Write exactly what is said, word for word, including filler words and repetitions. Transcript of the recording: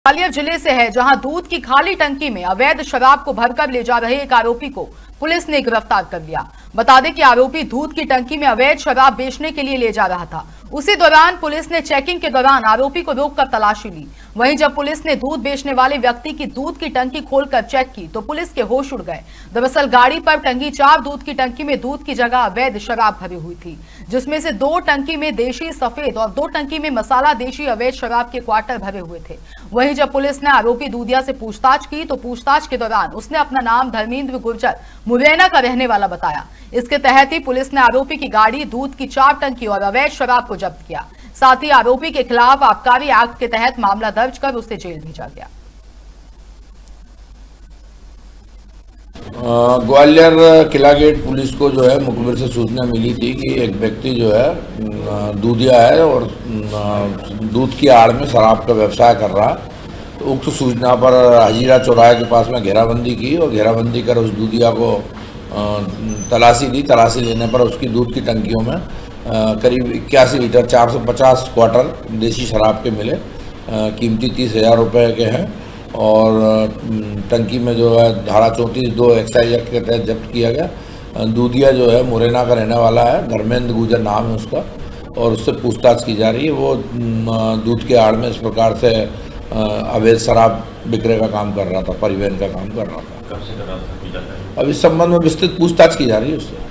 ग्वालियर जिले से है, जहां दूध की खाली टंकी में अवैध शराब को भरकर ले जा रहे एक आरोपी को पुलिस ने गिरफ्तार कर लिया। बता दें कि आरोपी दूध की टंकी में अवैध शराब बेचने के लिए ले जा रहा था। उसी दौरान पुलिस ने चेकिंग के दौरान आरोपी को रोककर तलाशी ली। वहीं जब पुलिस ने दूध बेचने वाले व्यक्ति की दूध की टंकी खोलकर चेक की तो पुलिस के होश उड़ गए। दरअसल गाड़ी पर टंगी चार दूध की टंकी में दूध की जगह अवैध शराब भरी हुई थी, जिसमें से दो टंकी में देशी सफेद और दो टंकी में मसाला देशी अवैध शराब के क्वार्टर भरे हुए थे। वहीं जब पुलिस ने आरोपी दूधिया से पूछताछ की तो पूछताछ के दौरान उसने अपना नाम धर्मेंद्र गुर्जर मुरैना का रहने वाला बताया। इसके तहत ही पुलिस ने आरोपी की गाड़ी, दूध की चार टंकी और अवैध शराब को जब्त किया। साथ ही आरोपी के खिलाफ आबकारी एक्ट के तहत मामला दर्ज कर उसे जेल भेजा गया। ग्वालियर किला गेट पुलिस को जो है मुखबिर से सूचना मिली थी कि एक व्यक्ति जो है दूधिया है और दूध की आड़ में शराब का व्यवसाय कर रहा। तो उक्त सूचना पर हजीरा चौराहे के पास में घेराबंदी की और घेराबंदी कर उस दूधिया को तलाशी दी। तलाशी लेने पर उसकी दूध की टंकियों में करीब इक्यासी लीटर चार सौ पचास क्वार्टर देशी शराब के मिले। कीमती तीस हज़ार रुपये के हैं और टंकी में जो है धारा चौंतीस दो एक्साइज एक्ट के तहत जब्त किया गया। दूधिया जो है मुरैना का रहने वाला है, धर्मेंद्र गुर्जर नाम है उसका, और उससे पूछताछ की जा रही है। वो दूध के आड़ में इस प्रकार से अवैध शराब विक्रय का काम कर रहा था, परिवहन का काम कर रहा था। कब से कर रहा था? अब इस संबंध में विस्तृत पूछताछ की जा रही है उससे।